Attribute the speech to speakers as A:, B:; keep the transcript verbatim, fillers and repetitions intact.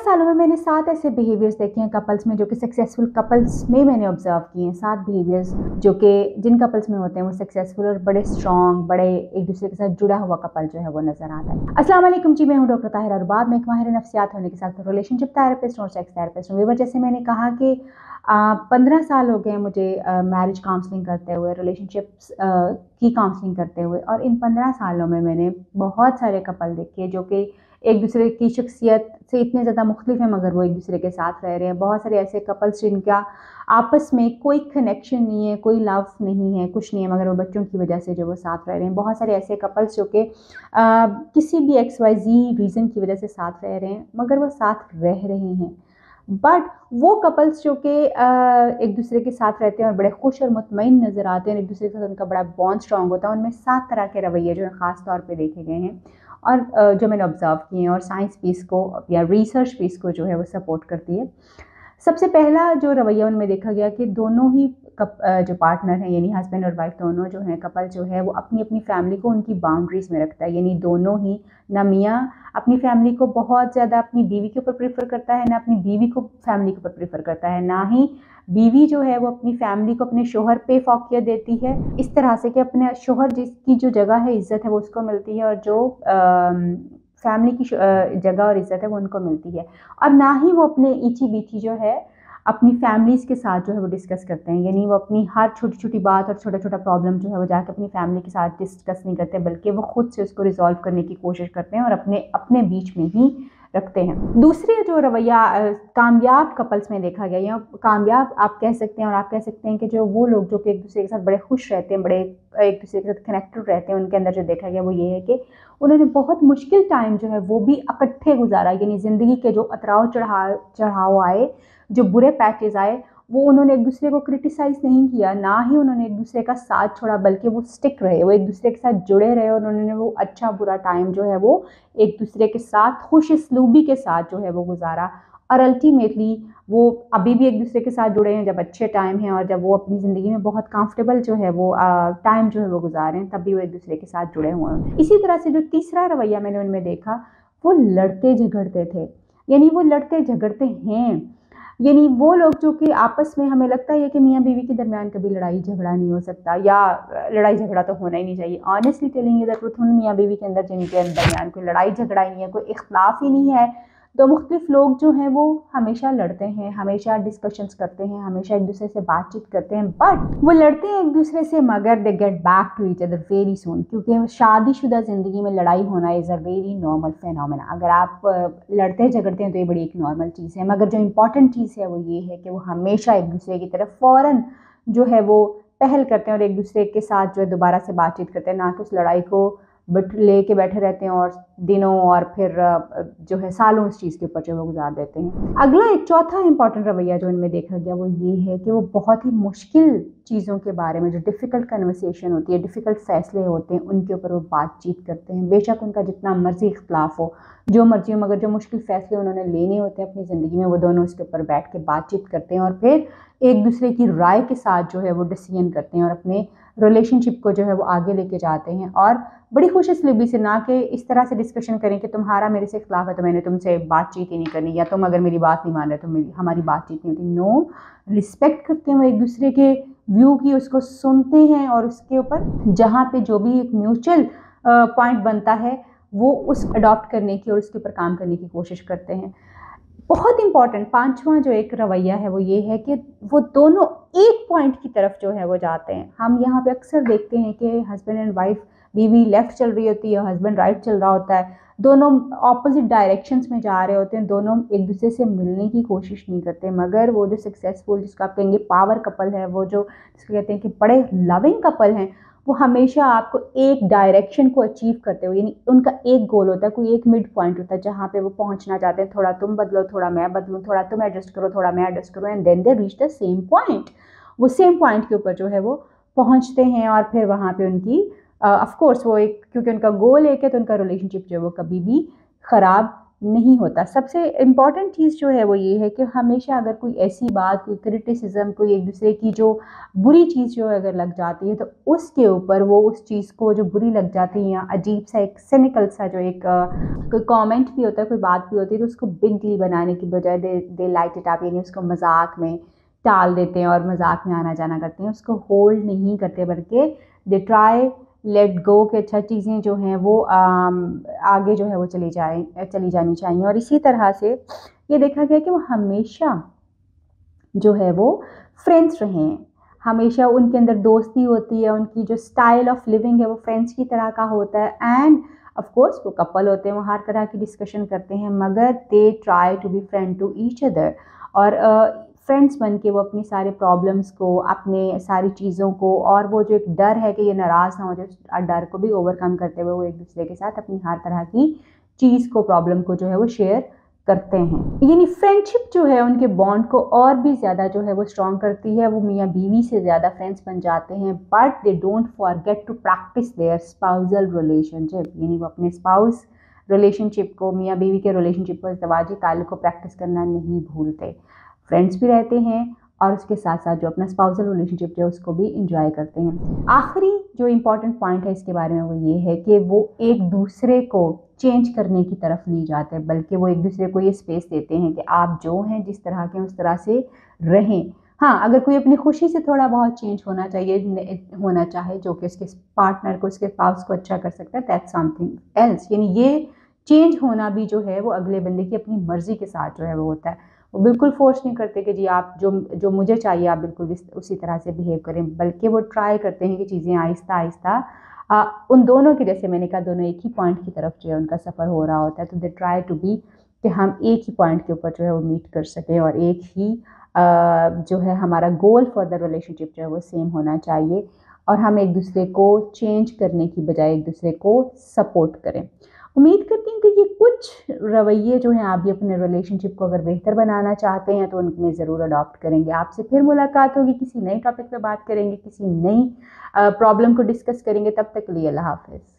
A: सालों में मैंने सात ऐसे बिहेवियर्स देखे हैं कपल्स में जो कि सक्सेसफुल कपल्स में मैंने ऑब्जर्व किए हैं। सात बिहेवियर्स जो कि जिन कपल्स में होते हैं वो सक्सेसफुल और बड़े स्ट्रॉन्ग, बड़े एक दूसरे के साथ जुड़ा हुआ कपल जो है वो नजर आता है। अस्सलाम वालेकुम जी, मैं हूं डॉक्टर ताहिरा अरबाब। मैं एक माहिर नफ्सियात होने के साथ रिलेशनशिप थेरेपिस्ट और सेक्स थेरेपिस्ट हूँ। वीवर, जैसे मैंने कहा कि पंद्रह साल हो गए मुझे मैरिज काउंसलिंग करते हुए, रिलेशनशिप्स की काउंसलिंग करते हुए, और इन पंद्रह सालों में मैंने बहुत सारे कपल देखे जो कि एक दूसरे की शख्सियत से इतने ज़्यादा मुख्तलिफ हैं मगर वो एक दूसरे के साथ रह रहे हैं। बहुत सारे ऐसे कपल्स जिनका आपस में कोई कनेक्शन नहीं है, कोई लव नहीं है, कुछ नहीं है, मगर वो बच्चों की वजह से जो वो साथ रह रहे हैं। बहुत सारे ऐसे कपल्स जो कि किसी भी एक्स वाई जी रीज़न की वजह से साथ रह रहे हैं मगर वो साथ रह रहे हैं। बट वो कपल्स जो कि एक दूसरे के साथ रहते हैं और बड़े खुश और मुतमईन नज़र आते हैं, एक दूसरे के साथ उनका बड़ा बॉन्ड स्ट्रॉन्ग होता है, उनमें सात तरह के रवैये जो है ख़ास तौर पे देखे गए हैं और जो मैंने ऑब्जर्व किए हैं, और साइंस भी इसको या रिसर्च भी इसको जो है वो सपोर्ट करती है। सबसे पहला जो रवैया उनमें देखा गया कि दोनों ही कप जो पार्टनर हैं, यानी हस्बैंड और वाइफ दोनों जो हैं, कपल जो है वो अपनी अपनी फैमिली को उनकी बाउंड्रीज में रखता है। यानी दोनों ही, ना मियाँ अपनी फैमिली को बहुत ज़्यादा अपनी बीवी के ऊपर प्रेफर करता है, ना अपनी बीवी को फैमिली के ऊपर प्रेफर करता है, ना ही बीवी जो है वो अपनी फैमिली को अपने शोहर पे फौकियत देती है इस तरह से कि अपने शोहर जिसकी जो जगह है, इज़्ज़त है, वो उसको मिलती है, और जो फैमिली की जगह और इज़्ज़त है वो उनको मिलती है। और ना ही वो अपने ईची बीची जो है अपनी फैमिलीज़ के साथ जो है वो डिस्कस करते हैं। यानी वो अपनी हर छोटी छोटी बात और छोटा छोटा प्रॉब्लम जो है वो जाकर अपनी फैमिली के साथ डिस्कस नहीं करते, बल्कि वो खुद से उसको रिजॉल्व करने की कोशिश करते हैं और अपने अपने बीच में ही रखते हैं। दूसरे जो रवैया कामयाब कपल्स में देखा गया, या कामयाब आप कह सकते हैं, और आप कह सकते हैं कि जो वो लोग जो कि एक दूसरे के साथ बड़े खुश रहते हैं, बड़े एक दूसरे के साथ कनेक्टेड रहते हैं, उनके अंदर जो देखा गया वो ये है कि उन्होंने बहुत मुश्किल टाइम जो है वो भी इकट्ठे गुजारा। यानी ज़िंदगी के जो उतराव चढ़ाव चढ़ाव आए, जो बुरे पैचेस आए, वो उन्होंने एक दूसरे को क्रिटिसाइज़ नहीं किया, ना ही उन्होंने एक दूसरे का साथ छोड़ा, बल्कि वो स्टिक रहे, वो एक दूसरे के साथ जुड़े रहे, और उन्होंने वो अच्छा बुरा टाइम जो है वो एक दूसरे के साथ खुश इसलूबी के साथ जो है वो गुजारा। और अल्टीमेटली वो अभी भी एक दूसरे के साथ जुड़े हैं, जब अच्छे टाइम हैं और जब वो अपनी ज़िंदगी में बहुत कंफर्टेबल जो है वो टाइम जो है वो गुजारें, हैं, तब भी वो एक दूसरे के साथ जुड़े हुए हैं। इसी तरह से जो तीसरा रवैया मैंने उनमें देखा, वो लड़ते झगड़ते थे। यानी वो लड़ते झगड़ते हैं, यानी वो लोग जो कि आपस में, हमें लगता है कि मियाँ बीवी के दरमियान कभी लड़ाई झगड़ा नहीं हो सकता, या लड़ाई झगड़ा तो होना ही नहीं चाहिए। Honestly telling you the truth, उन मियाँ बीवी के अंदर जिनके दरमियान कोई लड़ाई झगड़ा ही नहीं है, कोई इख्तलाफ ही नहीं है, दो मुख्तलिफ लोग जो हैं वो हमेशा लड़ते हैं, हमेशा डिस्कशंस करते हैं, हमेशा एक दूसरे से बातचीत करते हैं, बट वो लड़ते हैं एक दूसरे से मगर they get back to each other very soon, क्योंकि शादीशुदा ज़िंदगी में लड़ाई होना is a very normal phenomena. अगर आप लड़ते झगड़ते हैं तो ये बड़ी एक नॉर्मल चीज़ है, मगर जो इम्पॉर्टेंट चीज़ है वो ये है कि वो हमेशा एक दूसरे की तरफ फ़ौरन जो है वो पहल करते हैं और एक दूसरे के साथ जो है दोबारा से बातचीत करते हैं, ना कि उस लड़ाई को बट ले के बैठे रहते हैं और दिनों और फिर जो है सालों उस चीज़ के ऊपर जो वो गुजार देते हैं। अगला एक चौथा इंपॉर्टेंट रवैया जो इनमें देखा गया वो ये है कि वो बहुत ही मुश्किल चीज़ों के बारे में, जो डिफ़िकल्ट कन्वर्सेशन होती है, डिफ़िकल्ट फैसले होते हैं, उनके ऊपर वो बातचीत करते हैं। बेशक उनका जितना मर्जी इख्तलाफ हो, जो मर्जी हो, मगर जो मुश्किल फैसले उन्होंने लेने होते हैं अपनी ज़िंदगी में, वो दोनों उसके ऊपर बैठ के बातचीत करते हैं और फिर एक दूसरे की राय के साथ जो है वो डिसीजन करते हैं और अपने रिलेशनशिप को जो है वो आगे लेके जाते हैं। और बड़ी खुश इसलिए से, ना कि इस तरह से डिस्कशन करें कि तुम्हारा मेरे से खिलाफ है तो मैंने तुमसे बातचीत ही नहीं करनी, या तुम अगर मेरी बात नहीं मान रहे तो मेरी हमारी बातचीत नहीं होती। नो, रिस्पेक्ट करते हैं वो एक दूसरे के व्यू की, उसको सुनते हैं और उसके ऊपर जहाँ पे जो भी एक म्यूचुअल पॉइंट बनता है वो उस अडॉप्ट करने की और उसके ऊपर काम करने की कोशिश करते हैं। बहुत इंपॉर्टेंट पांचवा जो एक रवैया है वो ये है कि वो दोनों एक पॉइंट की तरफ जो है वो जाते हैं। हम यहाँ पे अक्सर देखते हैं कि हस्बैंड एंड वाइफ, बीवी लेफ़्ट चल रही होती है, हस्बैंड राइट चल रहा होता है, दोनों ऑपोजिट डायरेक्शंस में जा रहे होते हैं, दोनों एक दूसरे से मिलने की कोशिश नहीं करते। मगर वो जो सक्सेसफुल, जिसको आप कहेंगे पावर कपल है, वो जो जिसको कहते हैं कि बड़े लविंग कपल हैं, वो हमेशा आपको एक डायरेक्शन को अचीव करते हो, यानी उनका एक गोल होता है, कोई एक मिड पॉइंट होता है जहाँ पे वो पहुँचना चाहते हैं। थोड़ा तुम बदलो, थोड़ा मैं बदलूँ, थोड़ा तुम एडजस्ट करो, थोड़ा मैं एडजस्ट करूँ, and then they reach the same point. वो सेम पॉइंट के ऊपर जो है वो पहुँचते हैं और फिर वहाँ पे उनकी ऑफ कोर्स वो एक, क्योंकि उनका गोल एक है तो उनका रिलेशनशिप जो है वो कभी भी ख़राब नहीं होता। सबसे इम्पॉर्टेंट चीज़ जो है वो ये है कि हमेशा अगर कोई ऐसी बात, कोई क्रिटिसिज्म, कोई एक दूसरे की जो बुरी चीज़ जो अगर लग जाती है तो उसके ऊपर वो उस चीज़ को जो बुरी लग जाती है या अजीब सा एक सिनिकल सा जो एक कोई कमेंट भी होता है, कोई बात भी होती है, तो उसको बिगली बनाने की बजाय they they light it up, यानी उसको मजाक में टाल देते हैं और मजाक में आना जाना करते हैं, उसको होल्ड नहीं करते, बल्कि दे ट्राई लेट गो के अच्छा चीज़ें जो हैं वो आम, आगे जो है वो चली जाए चली जानी चाहिए। और इसी तरह से ये देखा गया कि वो हमेशा जो है वो फ्रेंड्स रहे हैं, हमेशा उनके अंदर दोस्ती होती है, उनकी जो स्टाइल ऑफ लिविंग है वो फ्रेंड्स की तरह का होता है। एंड ऑफ कोर्स वो कपल होते हैं, वो हर तरह की डिस्कशन करते हैं, मगर they try to be friend to each other. और फ्रेंड्स बन के वो अपनी सारे प्रॉब्लम्स को, अपने सारी चीज़ों को, और वो जो एक डर है कि ये नाराज़ ना हो जाए, डर को भी ओवरकम करते हुए वो एक दूसरे के साथ अपनी हर तरह की चीज़ को, प्रॉब्लम को जो है वो शेयर करते हैं। यानी फ्रेंडशिप जो है उनके बॉन्ड को और भी ज़्यादा जो है वो स्ट्रॉन्ग करती है। वो मियाँ बीवी से ज़्यादा फ्रेंड्स बन जाते हैं, but they don't forget to practice their spousal relationship, यानी वो अपने स्पाउस रिलेशनशिप को, मियाँ बीवी के रिलेशनशिप को, इज़्दिवाजी ताल्लुक़ को प्रैक्टिस करना नहीं भूलते। फ्रेंड्स भी रहते हैं और उसके साथ साथ जो अपना स्पाउसल रिलेशनशिप जो है उसको भी इंजॉय करते हैं। आखिरी जो इम्पॉर्टेंट पॉइंट है इसके बारे में वो ये है कि वो एक दूसरे को चेंज करने की तरफ नहीं जाते, बल्कि वो एक दूसरे को ये स्पेस देते हैं कि आप जो हैं, जिस तरह के उस तरह से रहें। हाँ, अगर कोई अपनी खुशी से थोड़ा बहुत चेंज होना चाहिए होना चाहे जो कि उसके पार्टनर को, उसके स्पाउस को अच्छा कर सकता है, दैट्स समथिंग एल्स। यानी ये चेंज होना भी जो है वो अगले बंदे की अपनी मर्जी के साथ जो है वो होता है। वो बिल्कुल फोर्स नहीं करते कि जी आप जो जो मुझे चाहिए आप बिल्कुल उसी तरह से बिहेव करें, बल्कि वो ट्राई करते हैं कि चीज़ें आहिस्ता आहिस्ता उन दोनों के, जैसे मैंने कहा, दोनों एक ही पॉइंट की तरफ जो है उनका सफ़र हो रहा होता है, तो दे ट्राई टू बी कि हम एक ही पॉइंट के ऊपर जो है वो मीट कर सकें, और एक ही आ, जो है हमारा गोल फॉर द रिलेशनशिप जो है वो सेम होना चाहिए, और हम एक दूसरे को चेंज करने की बजाय एक दूसरे को सपोर्ट करें। उम्मीद करती हूँ कि ये कुछ रवैये जो हैं, आप भी अपने रिलेशनशिप को अगर बेहतर बनाना चाहते हैं तो उनमें ज़रूर अडॉप्ट करेंगे। आपसे फिर मुलाकात होगी, किसी नए टॉपिक पे बात करेंगे, किसी नई प्रॉब्लम को डिस्कस करेंगे। तब तक के लिए अल्लाह हाफ़िज़।